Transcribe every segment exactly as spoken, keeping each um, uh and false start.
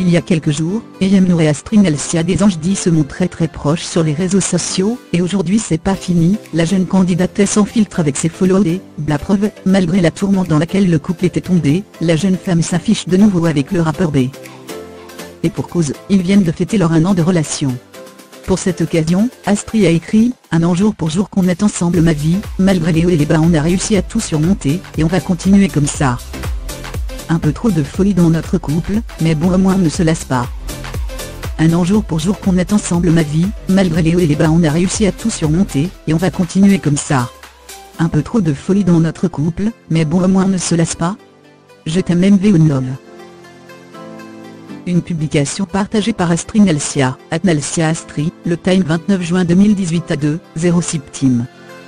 Il y a quelques jours, Ayam Nour et Astrid Nelsia des Anges dix se montraient très proches sur les réseaux sociaux, et aujourd'hui c'est pas fini, la jeune candidatesse s'infiltre avec ses followers. La preuve, malgré la tourmente dans laquelle le couple était tombé, la jeune femme s'affiche de nouveau avec le rappeur B. Et pour cause, ils viennent de fêter leur un an de relation. Pour cette occasion, Astrid a écrit « Un an jour pour jour qu'on est ensemble ma vie, malgré les hauts et les bas on a réussi à tout surmonter, et on va continuer comme ça. Un peu trop de folie dans notre couple, mais bon au moins on ne se lasse pas. Un an jour pour jour qu'on est ensemble ma vie, malgré les hauts et les bas on a réussi à tout surmonter, et on va continuer comme ça. Un peu trop de folie dans notre couple, mais bon au moins on ne se lasse pas. Je t'aime M V O N O L ». Une publication partagée par Astrid Nelsia, at Nelsia Astrid, le Time vingt-neuf juin deux mille dix-huit à deux heures zéro six p m.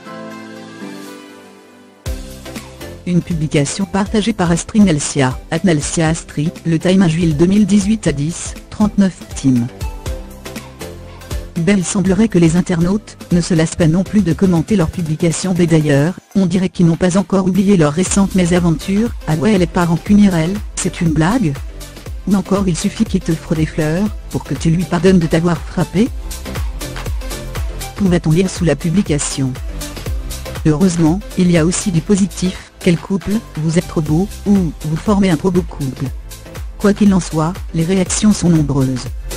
Une publication partagée par Astrid Nelsia, at Nelsia Astrid, le Time un juillet deux mille dix-huit à dix heures trente-neuf p m. Ben il semblerait que les internautes ne se lassent pas non plus de commenter leurs publications. Mais d'ailleurs, on dirait qu'ils n'ont pas encore oublié leur récente mésaventure. Ah ouais, elle est pas rancunière elle, c'est une blague? Ou encore il suffit qu'il t'offre des fleurs, pour que tu lui pardonnes de t'avoir frappé? Pouvait-on lire sous la publication. Heureusement, il y a aussi du positif. Quel couple, vous êtes trop beau, ou vous formez un trop beau couple. Quoi qu'il en soit, les réactions sont nombreuses.